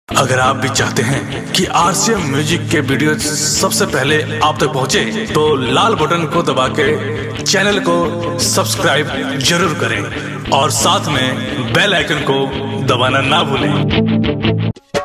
अगर आप भी चाहते हैं कि आरसीएम म्यूजिक के वीडियो सबसे पहले आप तक पहुंचे, तो लाल बटन को दबा के चैनल को सब्सक्राइब जरूर करें और साथ में बेल आइकन को दबाना ना भूलें।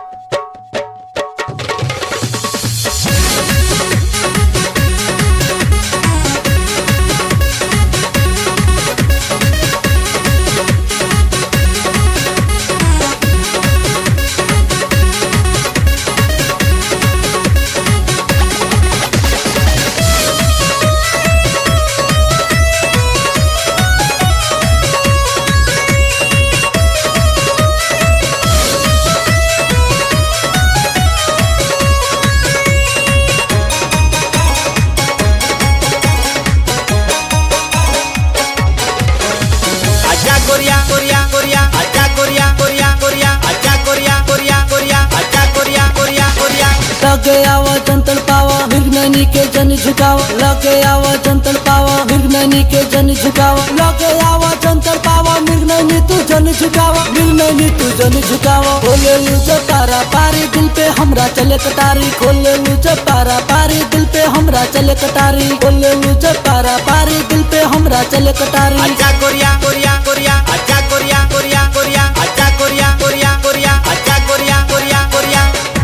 लगे आवा जंतल पावा विघ्ननी के जन झुकावा, लगे आवा जंतल पावा विघ्ननी के जन झुकावा, लगे आवा जंतल पावा विघ्ननी तू जन झुकावा, विघ्ननी तू जन झुकावा। खोले लूझ पारा पारी दिल पे हमरा चले कटारी, खोले लूझ पारा पारी दिल पे हमरा चले कटारी, खोले लूझ पारा पारी दिल पे हमरा चले कटारी। अच्छा कोरिया कोरिया कोरिया, अच्छा कोरिया कोरिया कोरिया, अच्छा कोरिया कोरिया कोरिया, अच्छा कोरिया कोरिया कोरिया।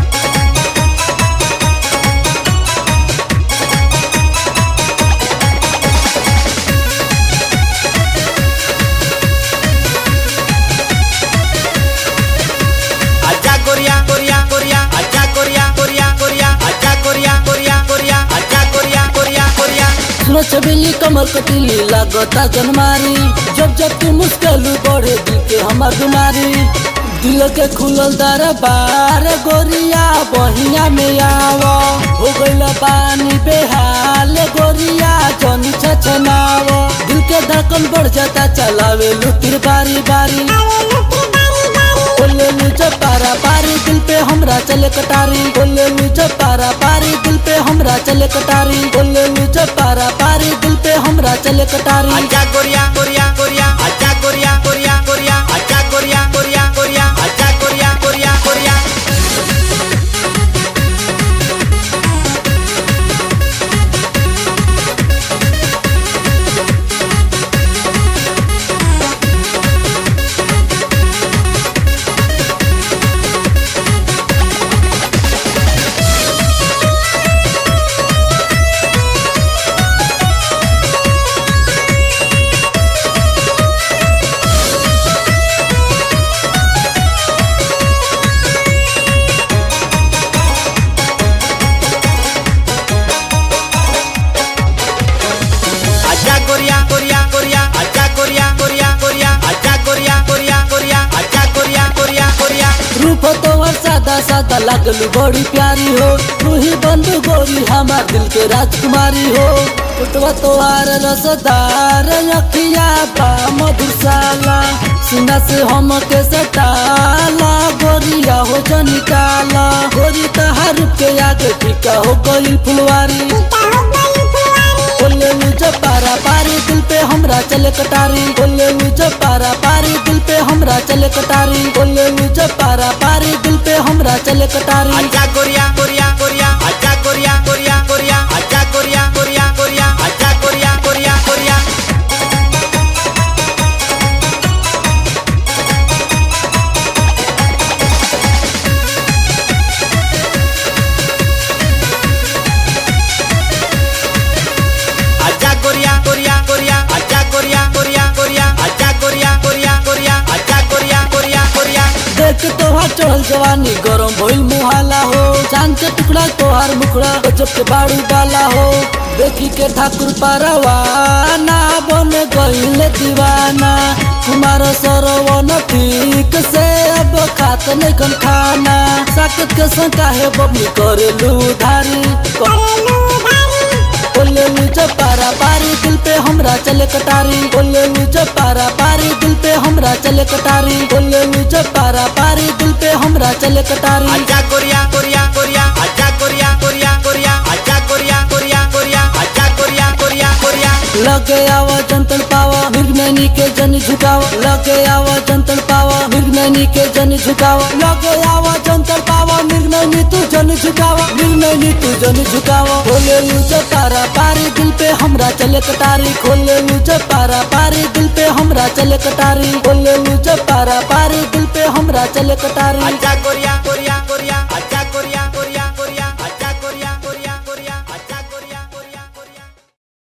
छबीली कमर कटीली लागता जनमारी, जब जब तू मुस्कुरालू बढ़े दिल के हमार बीमारी। दिल के खुलल दरबार गोरिया बहिया में आवा, हो गइल पानी बेहाल गोरिया जनी छछनावा। दिल के धड़कन बढ़ जाता चलावे लुतिर बारी बारी, बोले लूझ पारा पारी दिल पे हमरा चले कटारी, बोले लूझ पारा पारी दिल पे हमरा चले कटारी, बोले लूझ पारा पारी दिल पे हमरा चले कटारी। अच्छा कोरिया कोरिया कोरिया, अच्छा कोरिया कोरिया कोरिया, अच्छा कोरिया कोरिया कोरिया, अच्छा कोरिया कोरिया कोरिया। रूप तोहर सादा सादा लागलू बड़ी प्यारी हो, तू ही बंधु गोरी हमार दिल के राजकुमारी हो। पुतवा तोहार रसदार अखिया बा मधुशाला, सीना से हम के सटाला गोरिया हो जनिकाला। गोरी तहार रूप के आगे फीका हो गई फुलवारी, बोले लूझ पारा पारी दिल पे हमरा चले कटारी, बोले लूझ पारा पारी दिल पे हमरा चले कटारी, बोले लूझ पारा पारी दिल पे हमरा चले कटारी। अच्छा कोरिया कोरिया कोरिया, अच्छा कोरिया कोरिया कोरिया, अच्छा कोरिया कोरिया कोरिया, अच्छा कोरिया कोरिया कोरिया। तोहार चढ़ल जवानी गरम भइल मुहाला हो, चांद के टुकड़ा तोहार मुखड़ा गजब के बाड़ू वाला हो। देखी के ठाकुर परवाना बन गइल दीवाना, कुमार सरवन ठीक से अब खात नहीं कन खाना। साकत के संग काहे बबनी करेलू धारी, बोले लूझ पारा पारी दिल पे हमरा चले कटारी, बोले लूझ पारा पारी दिल पे हमरा चले कटारी, बोले लूझ पारा पारी दिल पे हमरा चले कटारी। अच्छा कोरिया कोरिया कोरिया, अच्छा कोरिया कोरिया कोरिया, अच्छा कोरिया कोरिया कोरिया, अच्छा कोरिया कोरिया कोरिया। लगे आवा जंतल पावा विघ्ननी के जन झुकावा, लगे आवा जंतल पावा विघ्ननी के जन झुकावा, लगे आवा जंतल पावा गोरी झुकाओ। खोले लूच पारा पारी दिल पे हमरा चले कटारी। खोले लूच पारा पारी दिल पे हमरा चले कटारी। खोले लूच पारा पारी दिल पे हमरा चले कटारी। आजा गोरिया